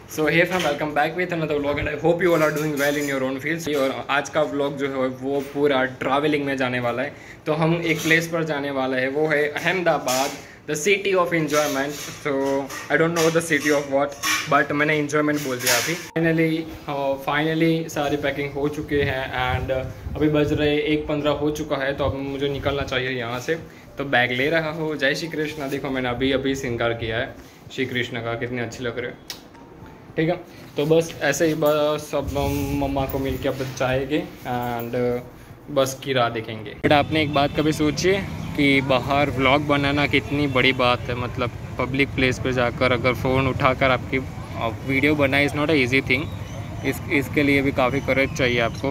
So hey friend, welcome back with another vlog and I hope you all are doing well in your own fields. और आज का vlog जो है वो पूरा ट्रैवलिंग में जाने वाला है। तो हम एक प्लेस पर जाने वाला है, वो है Ahmedabad, the city of enjoyment. So I don't know the city of what, but मैंने एन्जॉयमेंट बोल दिया अभी। फाइनली सारी पैकिंग हो चुके हैं एंड अभी बज रहे 1:15 हो चुका है। तो अब मुझे निकलना चाहिए यहाँ से। तो बैग ले रहा हूँ। जय श्री कृष्णा। देखो मैंने अभी श्रृंगार किया है श्री कृष्ण का, कितने अच्छे लग रहे हैं। ठीक है, तो बस ऐसे ही बस अब मम्मा को मिल के अब जाएंगे एंड बस की राह देखेंगे। बट आपने एक बात कभी सोची है कि बाहर व्लॉग बनाना कितनी बड़ी बात है। मतलब पब्लिक प्लेस पे जाकर अगर फ़ोन उठाकर आपकी वीडियो बनाए is not a easy thing. इसके लिए भी काफ़ी करेज चाहिए आपको।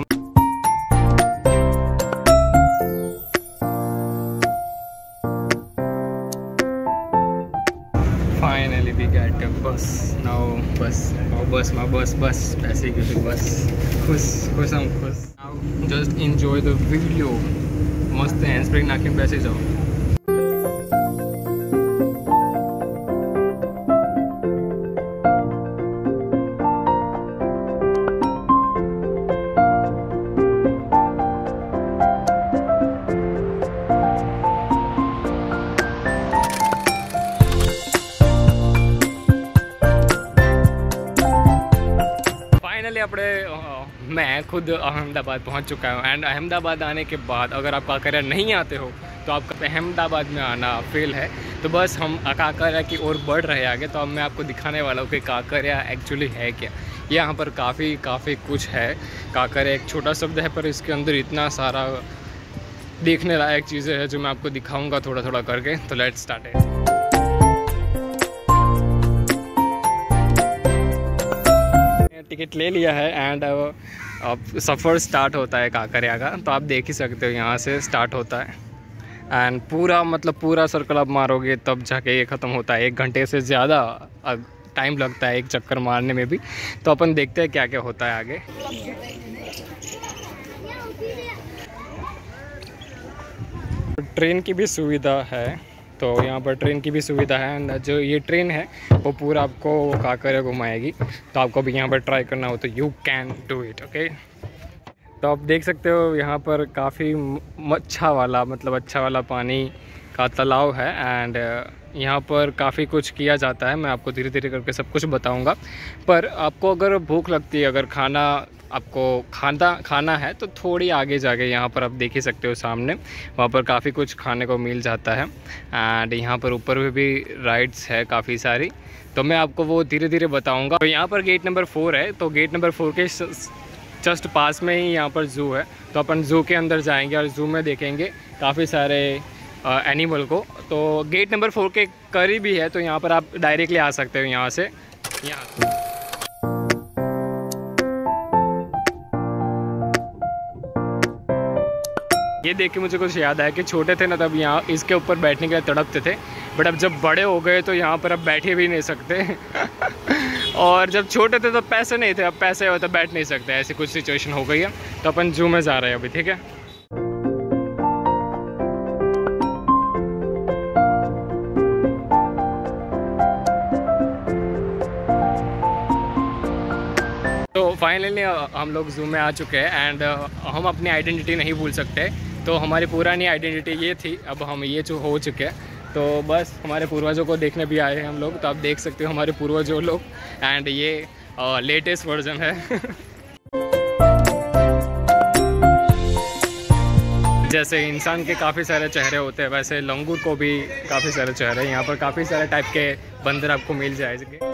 Finally we get a bus now. बस पैसे की भी बस। खुश हम खुश। Now just enjoy the video। मस्त हैंड स्प्रे नाक में पैसे जाओ। मैं खुद अहमदाबाद पहुंच चुका हूं एंड अहमदाबाद आने के बाद अगर आप काकरिया नहीं आते हो तो आपका अहमदाबाद में आना फेल है। तो बस हम काकरिया की ओर बढ़ रहे हैं आगे। तो अब मैं आपको दिखाने वाला हूं कि काकरिया एक्चुअली है क्या। यहाँ पर काफ़ी कुछ है। काकरिया एक छोटा शब्द है पर इसके अंदर इतना सारा देखने लायक चीज़ें हैं जो मैं आपको दिखाऊँगा थोड़ा थोड़ा करके। तो लेट्स स्टार्ट है। टिकट ले लिया है एंड अब सफ़र स्टार्ट होता है काकरिया का। तो आप देख ही सकते हो यहाँ से स्टार्ट होता है एंड पूरा सर्कल आप मारोगे तब जाके ये ख़त्म होता है। 1 घंटे से ज़्यादा टाइम लगता है एक चक्कर मारने में भी। तो अपन देखते हैं क्या क्या होता है आगे। ट्रेन की भी सुविधा है, तो यहाँ पर ट्रेन की भी सुविधा है एंड जो ये ट्रेन है वो पूरा आपको काकरिया घुमाएगी। तो आपको भी यहाँ पर ट्राई करना हो तो you can do it. Okay, तो आप देख सकते हो यहाँ पर काफ़ी अच्छा वाला पानी का तालाब है एंड यहाँ पर काफ़ी कुछ किया जाता है। मैं आपको धीरे धीरे करके सब कुछ बताऊँगा। पर आपको अगर भूख लगती है, अगर खाना है तो थोड़ी आगे जाके यहाँ पर आप देख ही सकते हो सामने, वहाँ पर काफ़ी कुछ खाने को मिल जाता है एंड यहाँ पर ऊपर में भी राइड्स है काफ़ी सारी। तो मैं आपको वो धीरे धीरे बताऊँगा। तो यहाँ पर गेट नंबर 4 है। तो गेट नंबर 4 के जस्ट पास में ही यहाँ पर ज़ू है। तो अपन ज़ू के अंदर जाएंगे और ज़ू में देखेंगे काफ़ी सारे एनिमल को। तो गेट नंबर 4 के करीब ही है, तो यहाँ पर आप डायरेक्टली आ सकते हो यहाँ से। ये देख के मुझे कुछ याद आया कि छोटे थे ना तब यहाँ इसके ऊपर बैठने के लिए तड़पते थे, बट अब जब बड़े हो गए तो यहाँ पर अब बैठे भी नहीं सकते। और जब छोटे थे तो पैसे नहीं थे, अब पैसे हो तो बैठ नहीं सकते। ऐसी कुछ सिचुएशन हो गई है। तो अपन जू में जा रहे हैं अभी। ठीक है, तो फाइनली हम लोग जू में आ चुके हैं एंड हम अपनी आइडेंटिटी नहीं भूल सकते। तो हमारी पुरानी आइडेंटिटी ये थी, अब हम ये जो हो चुके हैं। तो बस हमारे पूर्वजों को देखने भी आए हैं हम लोग। तो आप देख सकते हो हमारे पूर्वजों लोग एंड ये लेटेस्ट वर्जन है। जैसे इंसान के काफ़ी सारे चेहरे होते हैं वैसे लंगूर को भी काफ़ी सारे चेहरे हैं। यहाँ पर काफ़ी सारे टाइप के बंदर आपको मिल जाएंगे।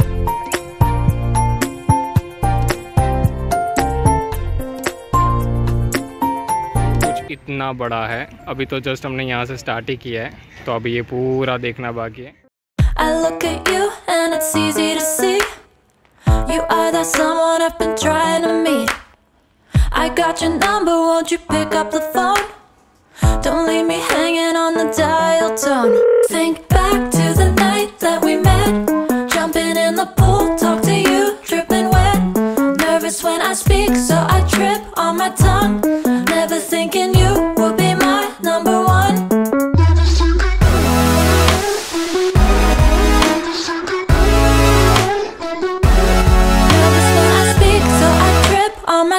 इतना बड़ा है। अभी तो जस्ट हमने यहाँ से स्टार्ट ही किया है, तो अभी ये पूरा देखना बाकी है। I look at you and it's easy to see you are that someone I've been trying to meet. I got your number, won't you pick up the phone? Don't leave me hanging on the dial tone. Think back to the night that we met, jumping in the pool, talk to you, dripping wet. Nervous when I speak, so I trip on my tongue. Never thinking you would be my number one.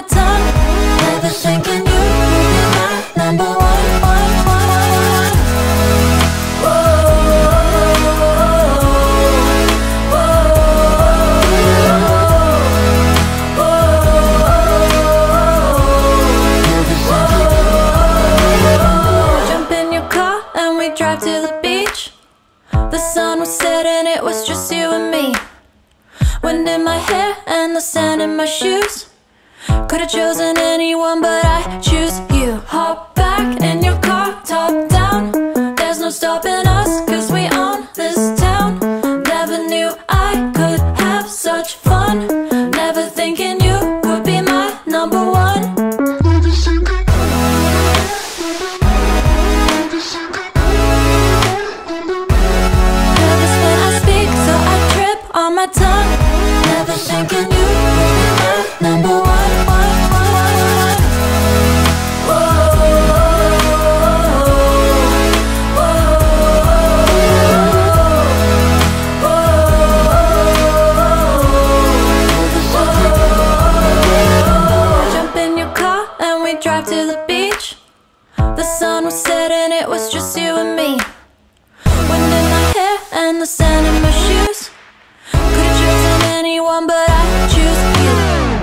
tongue. Never thinking you would be my number one. Jump in your car and we drive to the beach. The sun was setting, it was just you and me. Wind in my hair and the sand in my shoes. Could've chosen anyone, but I choose you. Hop back in your car, top down. There's no stopping us, 'cause we own this town. Never knew I could have such fun. Never thinking you would be my number one. Nervous when I speak, so I trip on my tongue. Never thinking you would be my number one. Drive to the beach. The sun was setting, it was just you and me. Wind in my hair and the sand in my shoes. Could've chosen anyone, but I choose you.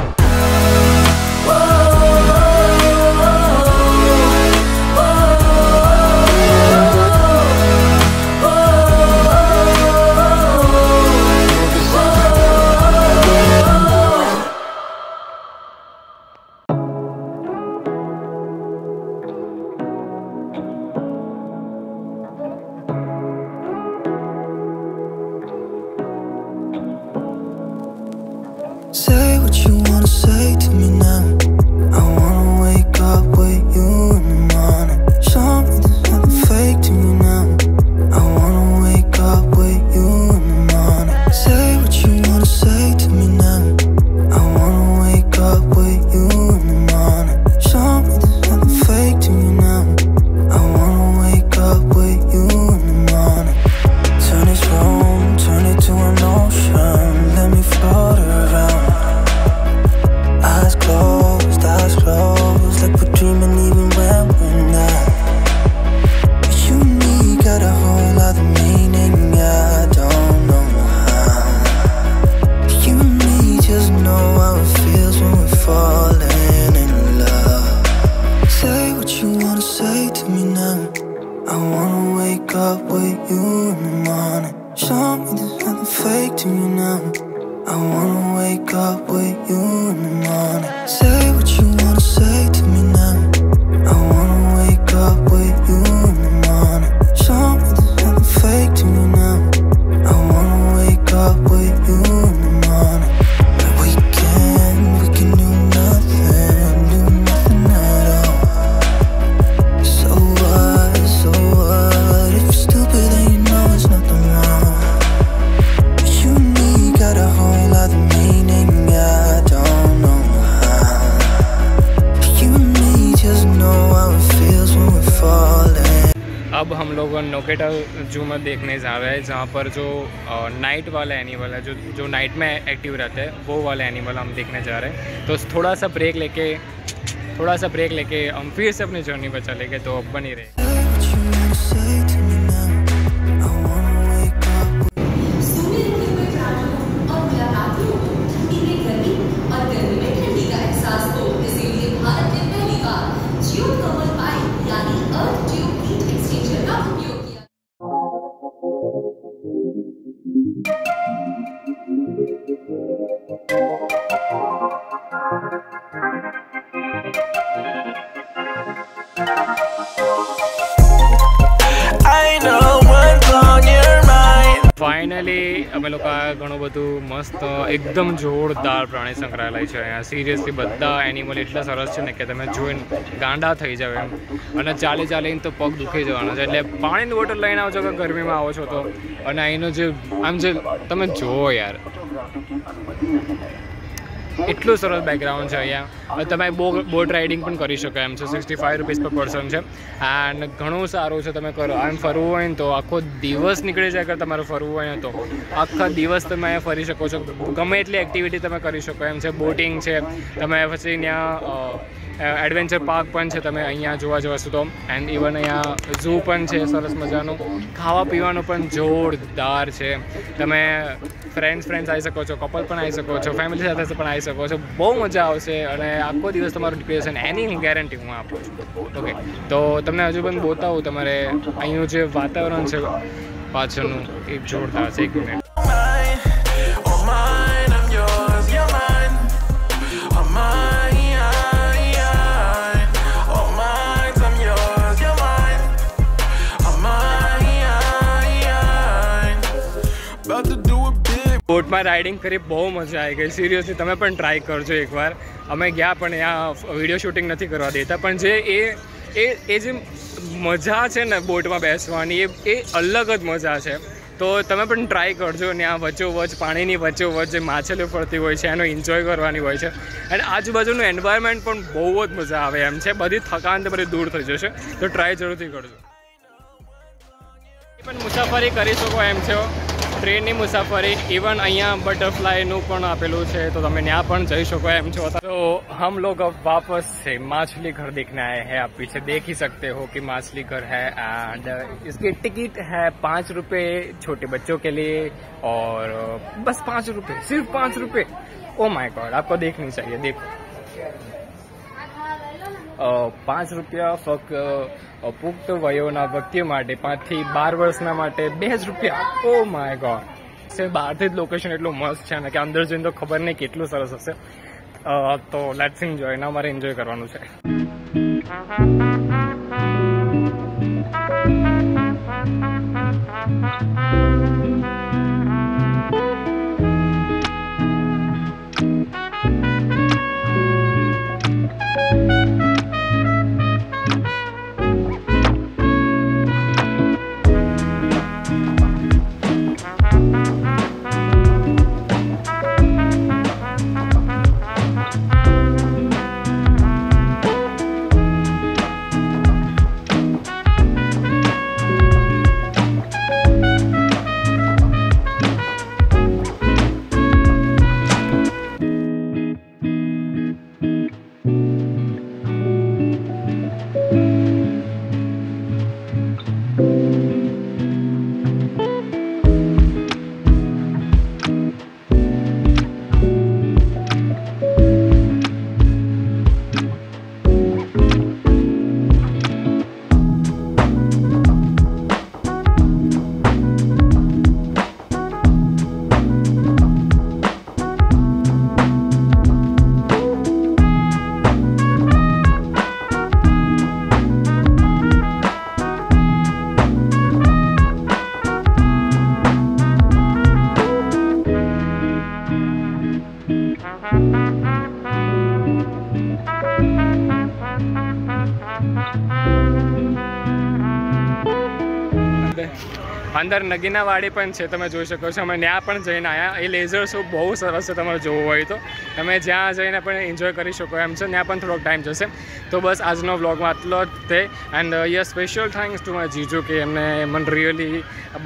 Say what you wanna say to me now. I wanna wake up with you in the morning. Show me there's nothing fake to me now. I wanna wake up with you in the morning. Say what you wanna say to me now. I wanna wake up with you in the morning. Show me there's nothing fake to me now. I wanna wake up with you in the morning. Turn this room, turn it to an ocean. Let me float around. Eyes closed, like we're dreaming even when we're not. You and me got a whole other meaning, I don't know how. You and me just know how it feels when we're falling in love. Say what you wanna say to me now. I wanna wake up with you in the morning. Show me there's nothing fake to me now. I wanna wake up with you in the morning. Say what you wanna say to me now. I wanna wake up with you in the morning. Show me there's nothing fake to me now. I wanna wake up with you in the morning. We can do nothing at all. So what, if you're stupid then you know there's nothing wrong. You and me got a whole other meaning, I don't know how. You and me just know how it feels when we're falling. अब हम लोग नोकेटा जू में देखने जा रहे हैं, जहाँ पर जो नाइट वाला एनिमल है, जो नाइट में एक्टिव रहते हैं, वो वाले एनिमल हम देखने जा रहे हैं। तो थोड़ा सा ब्रेक लेके हम फिर से अपनी जर्नी पर चलेंगे, तो अब बनी रहे। फाइनली अमे लोग घणुं बधुं मस्त एकदम जोरदार प्राणी संग्रहालय है अहींया। सीरियसली बधा एनिमल एटला सरस है ने कि तमे जोईने गांडा थई जाओ एम। अने चाली चालीने तो पग दुखी जवाना छे, एटले पाणीनी बोटल लईने आवजो कि गरमी में आवो छो तो। अने અહીંનો જે આમ જે તમે જોવો यार, એટલું સરસ બેકગ્રાઉન્ડ છે અહીંયા. તમે બોટ રાઇડિંગ પણ કરી શકો એમ છે. 65 રૂપીસ પર પર્સન છે એન્ડ ઘણું સારું છે. તમે કરો આમ ફરવું હોય ને તો આખો દિવસ નીકળી જાય. અગર તમારે ફરવું હોય ને તો આખા દિવસ તમે અહીંયા ફરી શકો છો. ગમે એટલી એક્ટિવિટી તમે કરી શકો એમ છે. બોટિંગ છે, તમે પછી ત્યાં એડવેન્ચર પાર્ક પણ છે. તમે અહીંયા જોવા જશો તો એન્ડ ઇવન અહીંયા ઝૂ પણ છે સરસ મજાનું. ખાવા પીવાનું પણ જોરદાર છે. તમે ફ્રેન્ડ્સ આવી શકો છો, કપલ પણ આવી શકો છો, ફેમિલી સાથે પણ આવી શકો છો. બહુ મજા આવશે અને આખો દિવસ તમારું નીકળી જશે એની ગેરંટી હું આપું છું. ઓકે, તો તમને હજુ પણ બતાવું તમારે અહીંનું જે વાતાવરણ છે પાછળનું એ જોરદાર છે. એક મિનિટ. બોટમાં રાઇડિંગ કરી બહુ મજા આવી ગઈ. સિરિયસલી તમે પણ ટ્રાય કરજો એકવાર. અમે ગયા પણ ત્યાં વિડીયો શૂટિંગ નથી કરવા દેતા, પણ જે એ જે મજા છે ને બોટમાં બેસવાની એ અલગ જ મજા છે. તો તમે પણ ટ્રાય કરજો. અને આ વચ્ચોવચ પાણીની વચ્ચોવચ જે માછલીઓ ફરતી હોય છે એનો એન્જોય કરવાની હોય છે. અને આજુબાજુનું એન્વાયરમેન્ટ પણ બહુ જ મજા આવે એમ છે. બધી થકાન તો બધી દૂર થઈ જશે. તો ટ્રાય જરૂરથી કરજો. પણ મુસાફરી કરી શકો એમ છે. ट्रेन मुसाफरी इवन अहिया बटरफ्लाई नु पण आपेलू है तो તમે ત્યાં પણ જઈ શકો એમ છો. तो हम लोग अब वापस से माछली घर देखने आए हैं. आप पीछे देख ही सकते हो कि माछली घर है एंड इसकी टिकट है 5 रुपये छोटे बच्चों के लिए और बस 5 रुपये, सिर्फ 5 रुपये. ओ माय गॉड, आपको देखनी चाहिए. देखो 5 रुपया फक्त પુખ્ત વયોના વ્યક્તિઓ માટે 5 થી 12 વર્ષના માટે 2 રૂપિયા. Oh my god. બહારથી જ લોકેશન એટલું મસ્ત છે ને કે અંદર જઈને તો ખબર નહીં કેટલું સરસ હશે. તો લેટ્સ એન્જોય. ના મારે એન્જોય કરવાનું છે. અંદર નગીનાવાડી પણ છે, તમે જોઈ શકો છો. અમે ત્યાં પણ જઈને આવ્યા. એ લેઝર શો બહુ સરસ છે. તમારે જોવું હોય તો તમે જ્યાં જઈને પણ એન્જોય કરી શકો એમ છે. ત્યાં પણ થોડોક ટાઈમ જશે. તો બસ આજનો વ્લોગમાં આટલો જ તે. And yes, special thanks to my જીજુ કે એમને મને રિયલી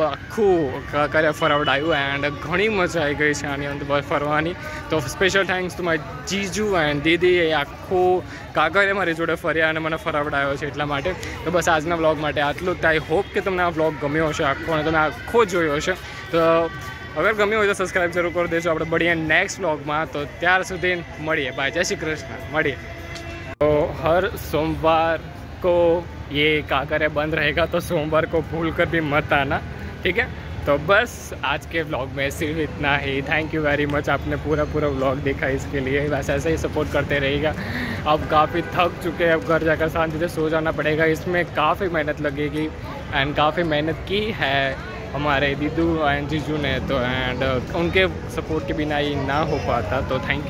આખું કાંકરિયા ફરાવડાવ્યું એન્ડ ઘણી મજા આવી ગઈ છે આની અંદર ફરવાની. તો સ્પેશિયલ થેન્ક્સ ટુ માય જીજુ એન્ડ દીદી. એ આખું કાંકરિયા મારી જોડે ફર્યા અને મને ફરાવડાવ્યો છે એટલા માટે. તો બસ આજના વ્લોગ માટે આટલું જ. આઈ હોપ કે તમને આ વ્લોગ ગમ્યો હશે આખો અને તમે આખો જોયો હશે. તો અગર ગમ્યો હોય તો સબસ્ક્રાઈબ જરૂર કરી દેજો. આપણે મળીએ નેક્સ્ટ વ્લોગમાં. તો ત્યાર સુધી મળીએ. બાય. જય શ્રી કૃષ્ણ. મળીએ. तो हर सोमवार को ये कांकरिया बंद रहेगा, तो सोमवार को भूल कर भी मत आना, ठीक है. तो बस आज के व्लॉग में सिर्फ इतना ही. Thank you very much. आपने पूरा व्लॉग देखा, इसके लिए वैसे ऐसे ही सपोर्ट करते रहेगा. अब काफ़ी थक चुके हैं. अब घर जाकर शांति से सो जाना पड़ेगा. इसमें काफ़ी मेहनत लगेगी एंड काफ़ी मेहनत की है हमारे दीदू एंड जीजू ने. तो एंड उनके सपोर्ट के बिना ये ना हो पाता. तो thank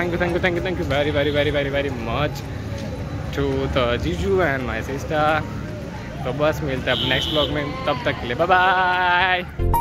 you very much to the जीजू एंड माय सिस्टर. तो बस मिलते हैं अब नेक्स्ट व्लॉग में. तब तक के लिए बाय बाय.